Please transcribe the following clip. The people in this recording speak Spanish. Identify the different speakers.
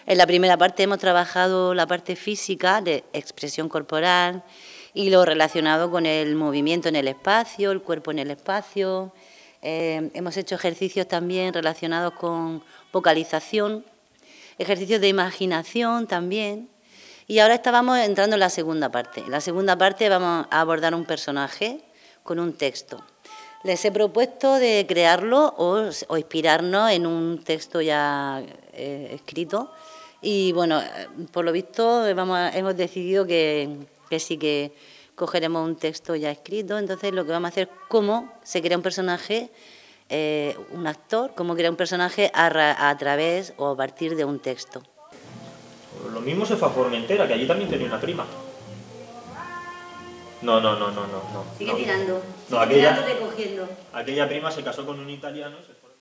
Speaker 1: En la primera parte hemos trabajado la parte física de expresión corporal y lo relacionado con el movimiento en el espacio, el cuerpo en el espacio. Hemos hecho ejercicios también relacionados con vocalización, ejercicios de imaginación también. Y ahora estábamos entrando en la segunda parte. En la segunda parte vamos a abordar un personaje con un texto. Les he propuesto de crearlo o inspirarnos en un texto ya escrito. Y bueno, por lo visto hemos decidido que sí que cogeremos un texto ya escrito. Entonces lo que vamos a hacer es cómo se crea un personaje, un actor, cómo crea un personaje a través o a partir de un texto.
Speaker 2: Lo mismo se fue a Formentera, que allí también tenía una prima. No.
Speaker 1: Sigue tirando,
Speaker 2: No,
Speaker 1: sigue tirando, recogiendo.
Speaker 2: Aquella prima se casó con un italiano.